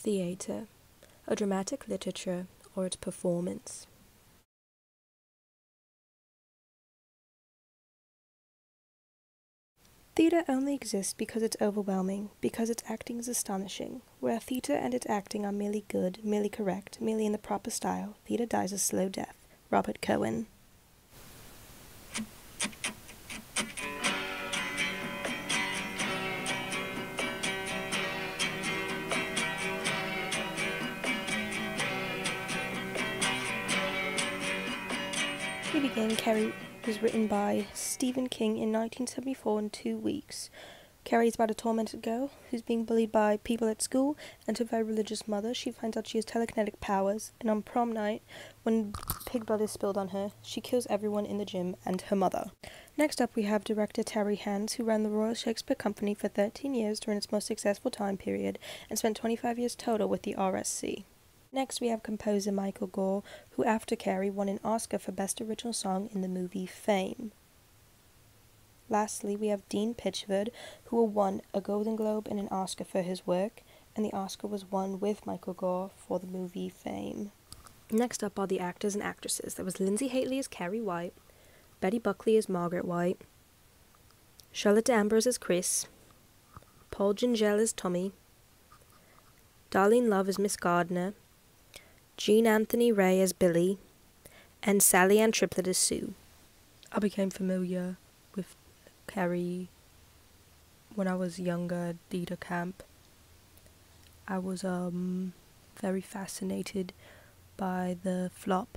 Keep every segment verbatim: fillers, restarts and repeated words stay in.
Theatre, a dramatic literature or its performance. Theatre only exists because it's overwhelming, because its acting is astonishing. Where theatre and its acting are merely good, merely correct, merely in the proper style, theatre dies a slow death. Robert Cohen. We begin Carrie was written by Stephen King in nineteen seventy-four in two weeks. Carrie is about a tormented girl who's being bullied by people at school, and her very religious mother. She finds out she has telekinetic powers, and on prom night, when pig blood is spilled on her, she kills everyone in the gym and her mother. Next up we have director Terry Hands, who ran the Royal Shakespeare Company for thirteen years during its most successful time period, and spent twenty-five years total with the R S C. Next we have composer Michael Gore, who after Carrie won an Oscar for Best Original Song in the movie Fame. Lastly we have Dean Pitchford, who won a Golden Globe and an Oscar for his work, and the Oscar was won with Michael Gore for the movie Fame. Next up are the actors and actresses. There was Lindsay Haley as Carrie White, Betty Buckley as Margaret White, Charlotte Danvers as Chris, Paul Gingell as Tommy, Darlene Love as Miss Gardner, Jean Anthony Ray as Billy, and Sally Ann Triplett as Sue. I became familiar with Carrie when I was younger at theatre camp. I was um very fascinated by the flop,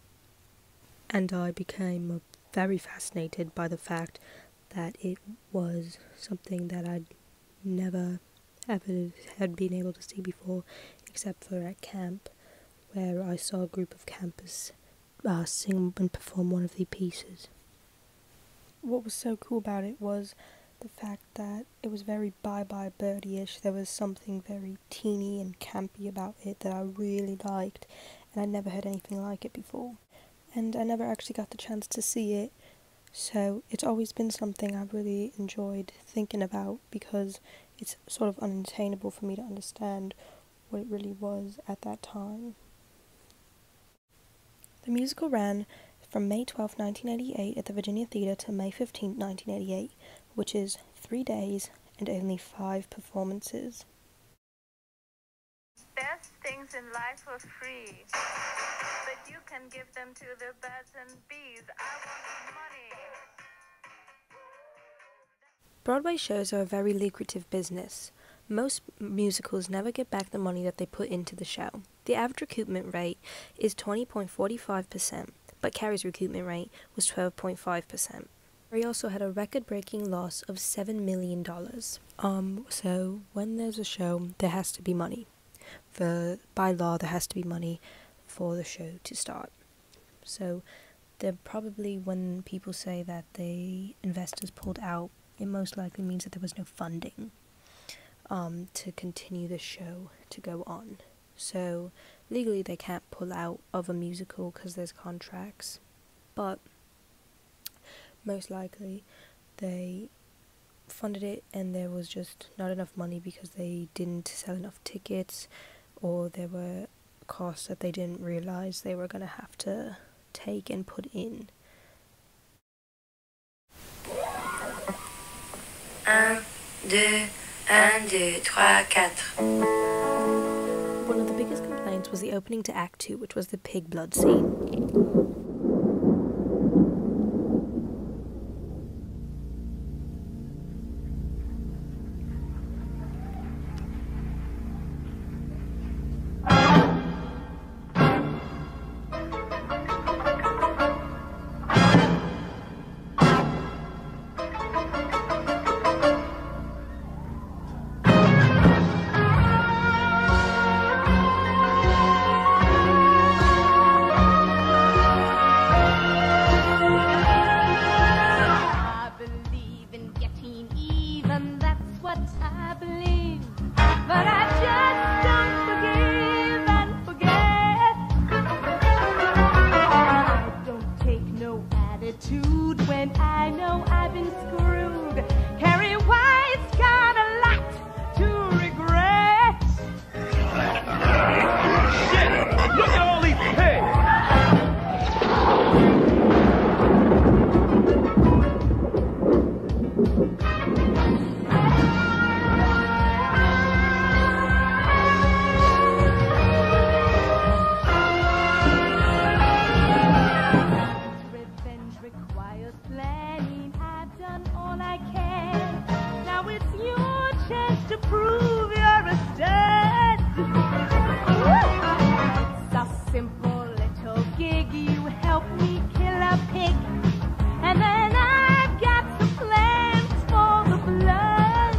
and I became very fascinated by the fact that it was something that I'd never ever had been able to see before, except for at camp, where I saw a group of campers uh, sing and perform one of the pieces. What was so cool about it was the fact that it was very Bye Bye Birdie-ish. There was something very teeny and campy about it that I really liked, and I'd never heard anything like it before. And I never actually got the chance to see it, so it's always been something I've really enjoyed thinking about, because it's sort of unattainable for me to understand what it really was at that time. The musical ran from May twelfth, nineteen eighty-eight at the Virginia Theatre to May fifteenth, nineteen eighty-eight, which is three days and only five performances. Best things in life are free, but you can give them to the birds and bees. I want money. Broadway shows are a very lucrative business. Most musicals never get back the money that they put into the show. The average recoupment rate is twenty point four five percent, but Carrie's recoupment rate was twelve point five percent. Carrie also had a record-breaking loss of seven million dollars. Um, so when there's a show, there has to be money. For, by law, there has to be money for the show to start. So they're probably, when people say that the investors pulled out, it most likely means that there was no funding um, to continue the show to go on. So legally they can't pull out of a musical because there's contracts, but most likely they funded it and there was just not enough money because they didn't sell enough tickets, or there were costs that they didn't realize they were going to have to take and put in. Un, deux, un, deux, trois, quatre. One of the biggest complaints was the opening to Act Two, which was the pig blood scene. When I know I've been screwed, Carrie White's got a lot to regret. Look at all these pigs! Revenge requires planning. I've done all I can. Now it's your chance to prove you're a stud. It's a simple little gig. You help me kill a pig, and then I've got some plans for the blood.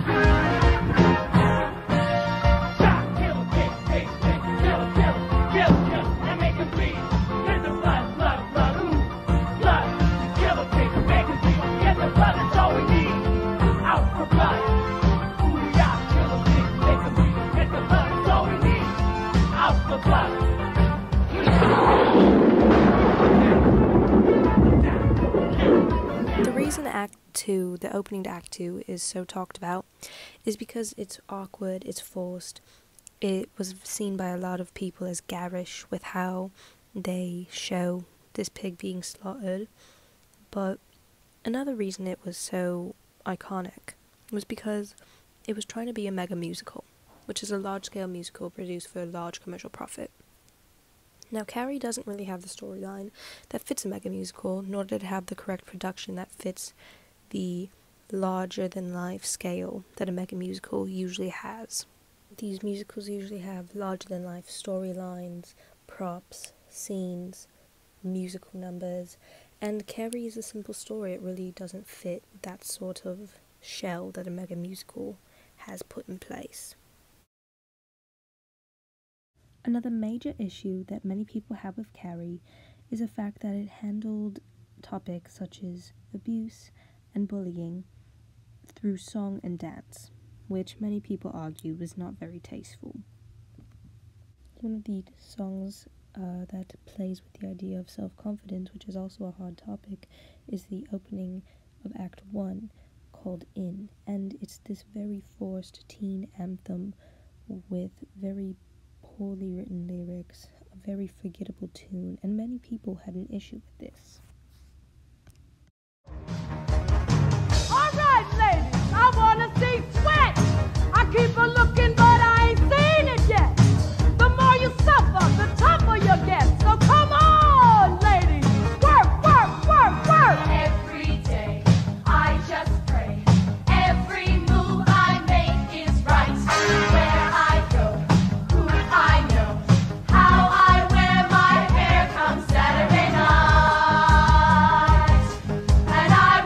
Stop, kill, kick, kick, kick, kill, kill, kill, kill, and make it bleed. Get the blood, blood, blood, ooh, blood. Kill a pig, make it bleed. Get the blood, that's all we need. Out for blood. Ooh, yeah, kill a pig, make it bleed. Get the blood, that's all we need. Out for blood. The reason Act two, the opening to Act two, is so talked about is because it's awkward, it's forced. It was seen by a lot of people as garish with how they show this pig being slaughtered. But another reason it was so iconic was because it was trying to be a mega musical, which is a large-scale musical produced for a large commercial profit. Now, Carrie doesn't really have the storyline that fits a mega musical, nor did it have the correct production that fits the larger-than-life scale that a mega musical usually has. These musicals usually have larger-than-life storylines, props, scenes, musical numbers, and Carrie is a simple story. It really doesn't fit that sort of shell that a mega musical has put in place. Another major issue that many people have with Carrie is the fact that it handled topics such as abuse and bullying through song and dance, which many people argue was not very tasteful. One of the songs uh, that plays with the idea of self-confidence, which is also a hard topic, is the opening of Act one, called In, and it's this very forced teen anthem with very poorly written lyrics, a very forgettable tune, and many people had an issue with this. All right, ladies, I wanna see sweat. I keep a looking, but I ain't seen it yet. The more you suffer, the tougher you get. So come on, ladies, work, work, work, work. Every day, I just pray. Every move I make is right. Where I go, who I know, how I wear my hair come Saturday night. And I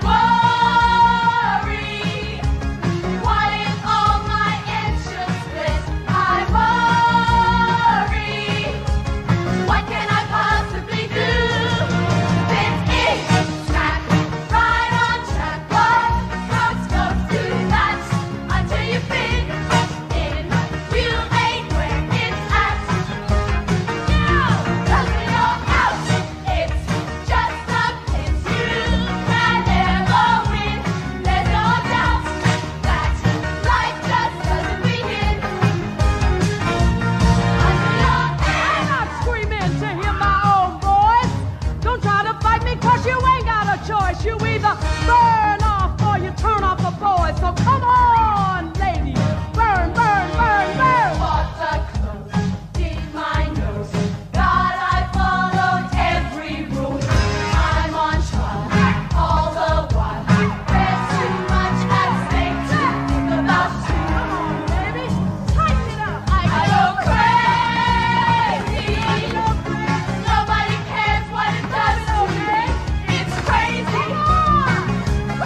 worry, what if all my inches split? I worry, what can I possibly do? Fit in, snack, right on track. What comes goes to that until you fit in. You ain't where it's at. Now, tell me you're out. It's just a pinch. You can never win. There's no doubt that life just doesn't begin until you're I'm not screaming to hear my own voice. Don't try to fight me, cause you ain't got a choice. You either burn off or you turn off the boys. So come on, ladies, burn, burn, burn, burn. What the clothes did my nose? God, I followed every rule. I'm on trial all the while. There's too much at stake to think about too. Come on, baby, tighten it up. I go crazy. Nobody cares what it does to me. It's crazy. Come on,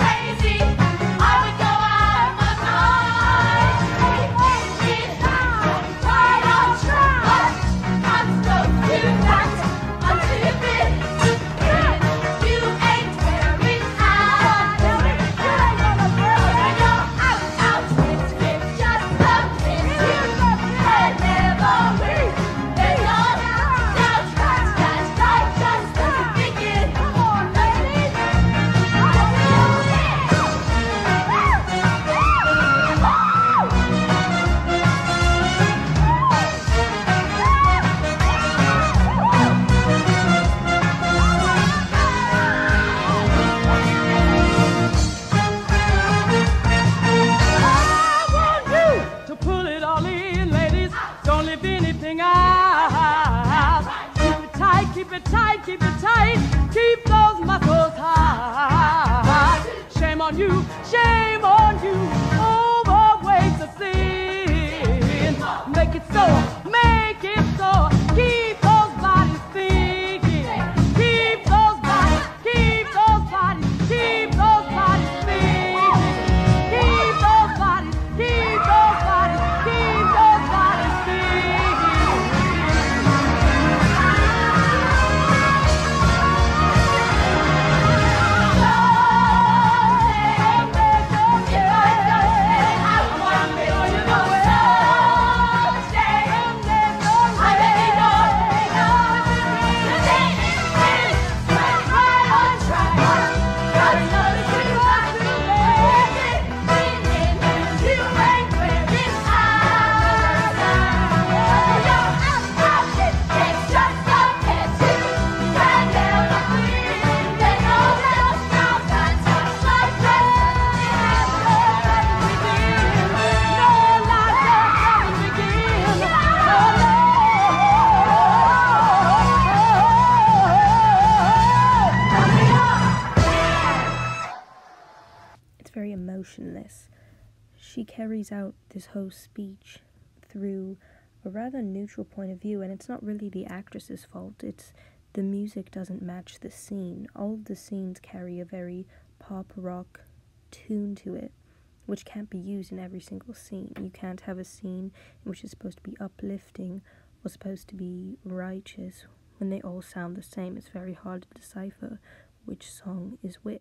on you, shame on you, overweight the sin. Make it so, make it so, keep those bodies thinking. Keep those bodies, keep those bodies, keep those bodies thinking. Keep those bodies, keep those bodies, keep those bodies thinking. It's very emotionless. She carries out this whole speech through a rather neutral point of view, and it's not really the actress's fault. It's the music doesn't match the scene. All of the scenes carry a very pop rock tune to it, which can't be used in every single scene. You can't have a scene which is supposed to be uplifting or supposed to be righteous when they all sound the same. It's very hard to decipher which song is which.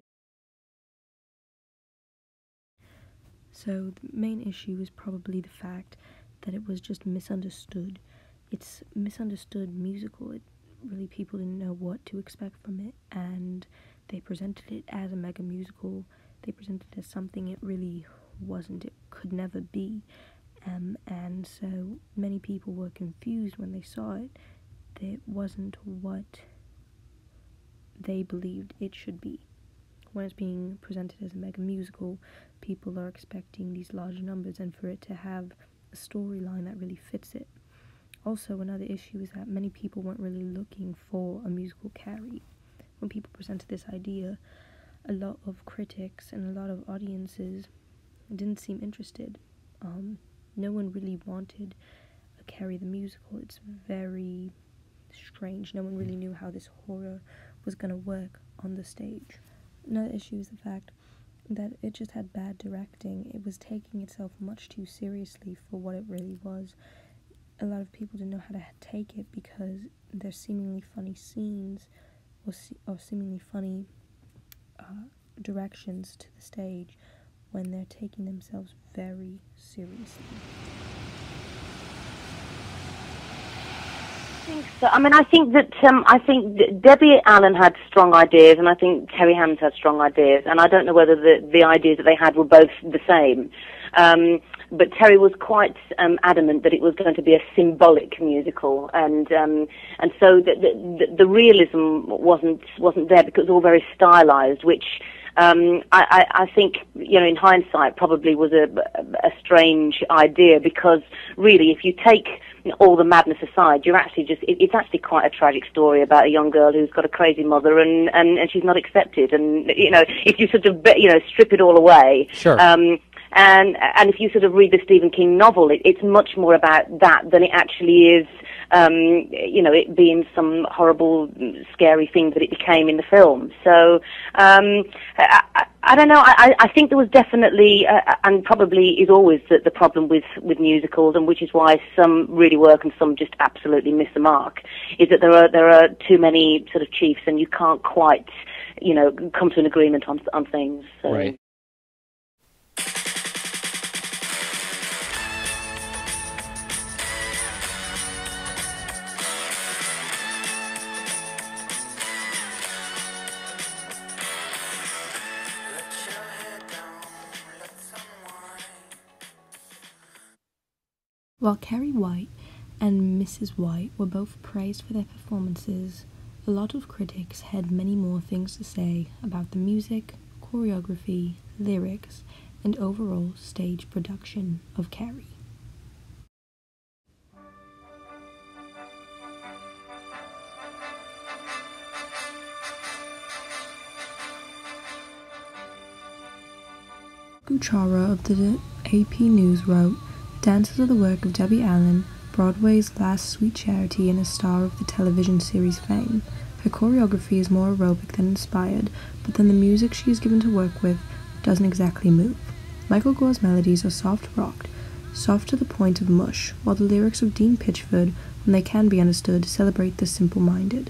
So the main issue is probably the fact that it was just misunderstood. It's misunderstood musical. It really, people didn't know what to expect from it, and they presented it as a mega musical. They presented it as something it really wasn't. It could never be. Um, and so many people were confused when they saw it. That it wasn't what they believed it should be. When it's being presented as a mega musical, people are expecting these large numbers and for it to have a storyline that really fits it. Also, another issue is that many people weren't really looking for a musical Carrie. When people presented this idea, a lot of critics and a lot of audiences didn't seem interested. Um, no one really wanted a Carrie the musical. It's very strange. No one really knew how this horror was going to work on the stage. Another issue is the fact that it just had bad directing. It was taking itself much too seriously for what it really was. A lot of people didn't know how to take it because there's seemingly funny scenes or, se- or seemingly funny uh, directions to the stage when they're taking themselves very seriously. I think so. I mean, I think that um, I think that Debbie Allen had strong ideas, and I think Terry Hammonds had strong ideas, and I don't know whether the the ideas that they had were both the same. Um, but Terry was quite um, adamant that it was going to be a symbolic musical, and um, and so the, the the realism wasn't wasn't there because it was all very stylized, which. Um, I, I, I think, you know, in hindsight, probably was a, a strange idea because really, if you take all the madness aside, you're actually just, it, it's actually quite a tragic story about a young girl who's got a crazy mother and, and, and she's not accepted. And, you know, if you sort of, you know, strip it all away. Sure. Um, and, and if you sort of read the Stephen King novel, it, it's much more about that than it actually is, um, you know, it being some horrible, scary thing that it became in the film. So, um, I, I, I don't know, I, I think there was definitely, uh, and probably is always the, the problem with, with musicals, and which is why some really work and some just absolutely miss the mark, is that there are, there are too many sort of chiefs and you can't quite, you know, come to an agreement on, on things. So. Right. While Carrie White and Missus White were both praised for their performances, a lot of critics had many more things to say about the music, choreography, lyrics, and overall stage production of Carrie. Kuchara of the A P News wrote, "Dances are the work of Debbie Allen, Broadway's last sweet charity and a star of the television series Fame. Her choreography is more aerobic than inspired, but then the music she is given to work with doesn't exactly move. Michael Gore's melodies are soft rocked, soft to the point of mush, while the lyrics of Dean Pitchford, when they can be understood, celebrate the simple-minded."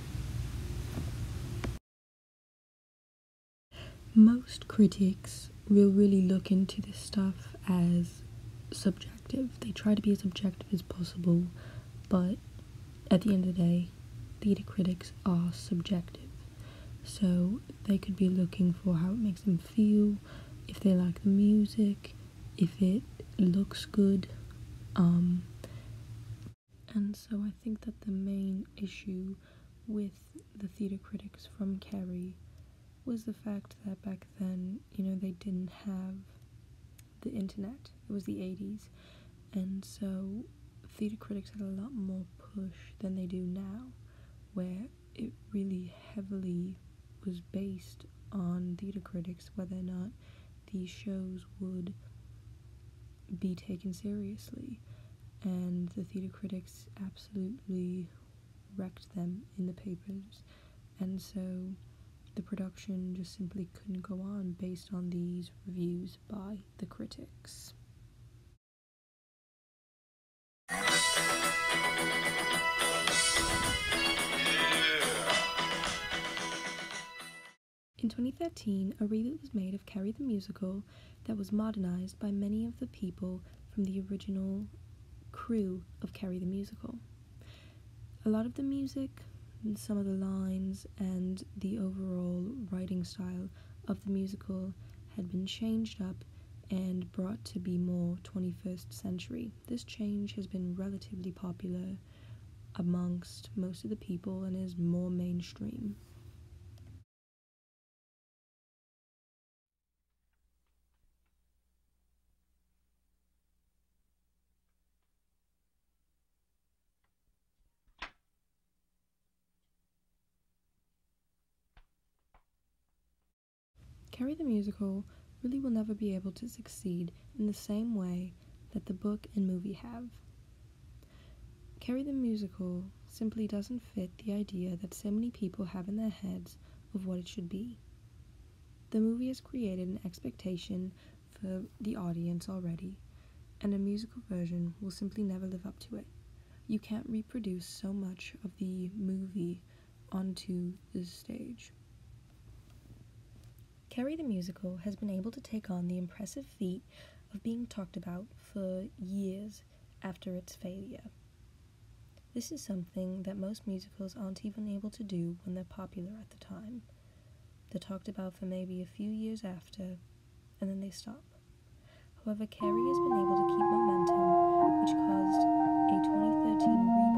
Most critics will really look into this stuff as subjective. They try to be as objective as possible, but at the end of the day, theatre critics are subjective. So they could be looking for how it makes them feel, if they like the music, if it looks good, um, and so I think that the main issue with the theatre critics from Carrie was the fact that back then, you know, they didn't have the internet. It was the eighties, and so theatre critics had a lot more push than they do now, where it really heavily was based on theatre critics whether or not these shows would be taken seriously, and the theatre critics absolutely wrecked them in the papers, and so the production just simply couldn't go on based on these reviews by the critics. In twenty thirteen, a reboot was made of Carrie the Musical that was modernized by many of the people from the original crew of Carrie the Musical. A lot of the music, and some of the lines, and the overall writing style of the musical had been changed up and brought to be more twenty-first century. This change has been relatively popular amongst most of the people and is more mainstream. Carrie the Musical really will never be able to succeed in the same way that the book and movie have. Carrie the Musical simply doesn't fit the idea that so many people have in their heads of what it should be. The movie has created an expectation for the audience already, and a musical version will simply never live up to it. You can't reproduce so much of the movie onto the stage. Carrie the Musical has been able to take on the impressive feat of being talked about for years after its failure. This is something that most musicals aren't even able to do when they're popular at the time. They're talked about for maybe a few years after, and then they stop. However, Carrie has been able to keep momentum, which caused a twenty thirteen reboot